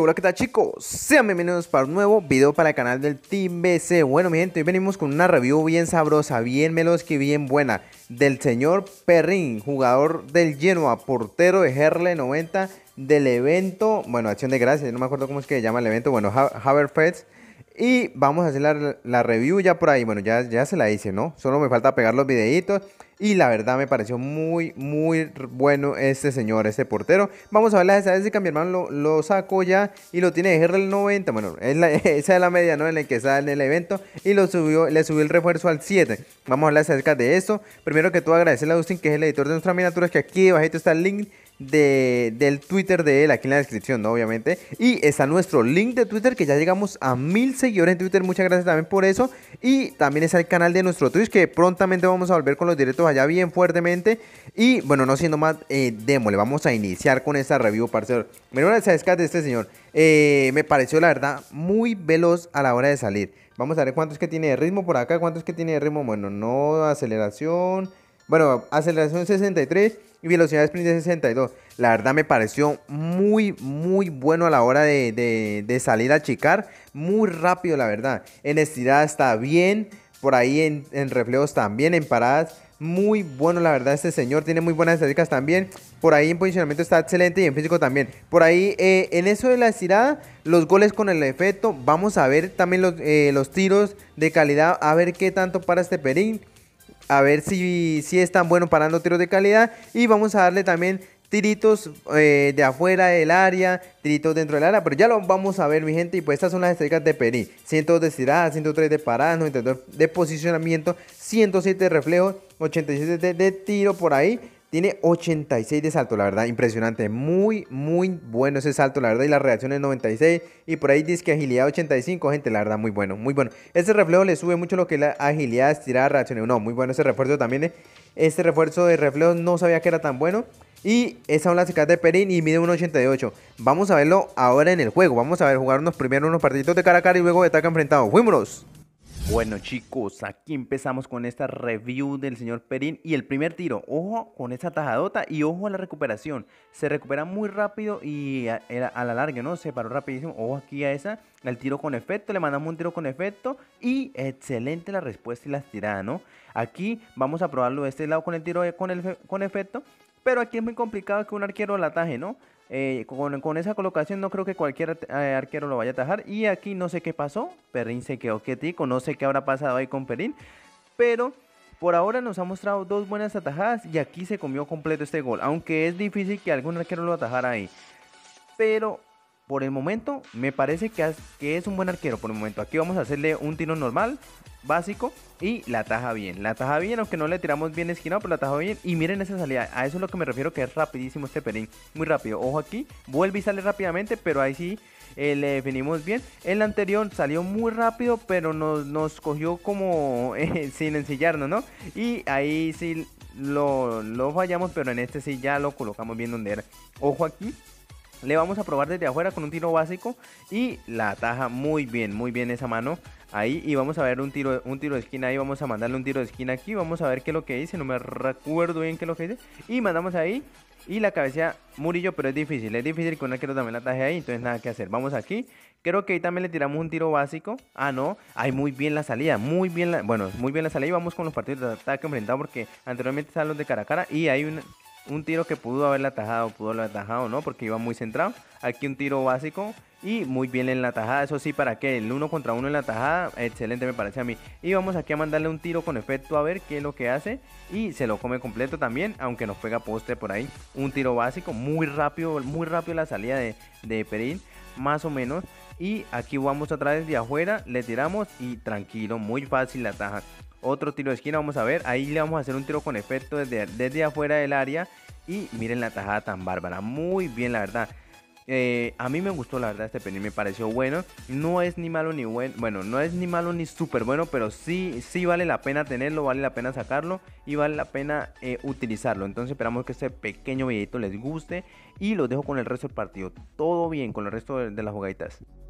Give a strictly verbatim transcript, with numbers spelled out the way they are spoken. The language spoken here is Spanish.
Hola, ¿qué tal, chicos? Sean bienvenidos para un nuevo video para el canal del Team B C. Bueno, mi gente, hoy venimos con una review bien sabrosa, bien meloski, bien buena del señor Perrin, jugador del Genoa, portero de G R noventa del evento, bueno, Acción de Gracias, no me acuerdo cómo es que se llama el evento, bueno, Haverfest. Y vamos a hacer la, la review ya por ahí. Bueno, ya, ya se la hice, ¿no? Solo me falta pegar los videitos. Y la verdad me pareció muy, muy bueno este señor, este portero. Vamos a ver las estadísticas. Mi hermano lo, lo sacó ya y lo tiene de G R noventa. Bueno, es la, esa es la media, ¿no? En la que está en el evento. Y lo subió, le subió el refuerzo al siete. Vamos a hablar acerca de esto. Primero que todo, agradecerle a Dustin, que es el editor de nuestras miniaturas, que aquí abajito está el link De, del Twitter de él, aquí en la descripción, ¿no? Obviamente. Y está nuestro link de Twitter, que ya llegamos a mil seguidores en Twitter. Muchas gracias también por eso. Y también está el canal de nuestro Twitch, que prontamente vamos a volver con los directos allá bien fuertemente. Y bueno, no siendo más, eh, démosle, vamos a iniciar con esta review, parcero. Miren la descarga de este señor. eh, Me pareció, la verdad, muy veloz a la hora de salir. Vamos a ver cuánto es que tiene de ritmo por acá. ¿Cuánto es que tiene de ritmo? Bueno, no, aceleración. Bueno, aceleración sesenta y tres y velocidad de sprint de sesenta y dos. La verdad me pareció muy, muy bueno a la hora de, de, de salir a achicar. Muy rápido, la verdad. En estirada está bien. Por ahí en, en reflejos también, en paradas. Muy bueno, la verdad, este señor. Tiene muy buenas estadísticas también. Por ahí en posicionamiento está excelente y en físico también. Por ahí, eh, en eso de la estirada, los goles con el efecto. Vamos a ver también los, eh, los tiros de calidad. A ver qué tanto para este Perrin. A ver si, si es tan bueno parando tiros de calidad. Y vamos a darle también tiritos eh, de afuera del área, tiritos dentro del área. Pero ya lo vamos a ver, mi gente. Y pues estas son las estadísticas de Perrin. ciento dos de estirada, ciento tres de parada, noventa y dos de posicionamiento, ciento siete de reflejo, ochenta y siete de, de tiro por ahí. Tiene ochenta y seis de salto, la verdad, impresionante. Muy, muy bueno ese salto, la verdad. Y la reacción es noventa y seis. Y por ahí dice que agilidad ochenta y cinco, gente, la verdad, muy bueno, muy bueno. Este reflejo le sube mucho lo que es la agilidad, estirada, reacción. No, muy bueno ese refuerzo también. Eh. Este refuerzo de reflejo no sabía que era tan bueno. Y esas son las secas de Perrin y mide uno ochenta y ocho. Vamos a verlo ahora en el juego. Vamos a ver, jugar unos primero unos partiditos de cara a cara y luego de ataque enfrentado. ¡Fuímonos! Bueno, chicos, aquí empezamos con esta review del señor Perrin. Y el primer tiro, ojo con esa tajadota y ojo a la recuperación. Se recupera muy rápido y a, a la larga, ¿no? Se paró rapidísimo. Ojo aquí a esa, el tiro con efecto. Le mandamos un tiro con efecto y excelente la respuesta y la estirada, ¿no? Aquí vamos a probarlo de este lado con el tiro con, el, con efecto. Pero aquí es muy complicado que un arquero la ataje, ¿no? Eh, con, con esa colocación no creo que cualquier eh, arquero lo vaya a atajar. Y aquí no sé qué pasó. Perrin se quedó quietico. No sé qué habrá pasado ahí con Perrin. Pero por ahora nos ha mostrado dos buenas atajadas. Y aquí se comió completo este gol. Aunque es difícil que algún arquero lo atajara ahí. Pero por el momento me parece que, has, que es un buen arquero. Por el momento aquí vamos a hacerle un tiro normal, básico, y la ataja bien. La ataja bien, aunque no le tiramos bien esquinado, pero la ataja bien. Y miren esa salida, a eso es lo que me refiero, que es rapidísimo este Perrin. Muy rápido, ojo aquí, vuelve y sale rápidamente, pero ahí sí eh, le definimos bien. El anterior salió muy rápido, pero nos, nos cogió como eh, sin ensillarnos, ¿no? Y ahí sí lo, lo fallamos, pero en este sí ya lo colocamos bien donde era. Ojo aquí. Le vamos a probar desde afuera con un tiro básico y la ataja muy bien, muy bien esa mano ahí. Y vamos a ver un tiro, un tiro de esquina ahí, vamos a mandarle un tiro de esquina aquí. Vamos a ver qué es lo que dice, no me recuerdo bien qué es lo que dice. Y mandamos ahí y la cabecea Murillo, pero es difícil, es difícil que un arquero también la ataje ahí, entonces nada que hacer. Vamos aquí, creo que ahí también le tiramos un tiro básico. Ah, no, hay muy bien la salida, muy bien la, bueno, muy bien la salida. Y vamos con los partidos de ataque enfrentado porque anteriormente estaban los de cara a cara y hay un... Un tiro que pudo haberla atajado, pudo haberla atajado, ¿no? Porque iba muy centrado. Aquí un tiro básico y muy bien en la tajada. Eso sí, ¿para qué? El uno contra uno en la tajada, excelente me parece a mí. Y vamos aquí a mandarle un tiro con efecto a ver qué es lo que hace. Y se lo come completo también, aunque nos pega poste por ahí. Un tiro básico, muy rápido, muy rápido la salida de, de Perrin, más o menos. Y aquí vamos otra vez de afuera, le tiramos y tranquilo, muy fácil la taja. Otro tiro de esquina, vamos a ver, ahí le vamos a hacer un tiro con efecto desde, desde afuera del área. Y miren la tajada tan bárbara, muy bien la verdad. Eh, a mí me gustó la verdad este Perrin, me pareció bueno. No es ni malo ni bueno, bueno, no es ni malo ni súper bueno, pero sí, sí vale la pena tenerlo, vale la pena sacarlo y vale la pena eh, utilizarlo. Entonces esperamos que este pequeño videito les guste y los dejo con el resto del partido. Todo bien con el resto de, de las jugaditas.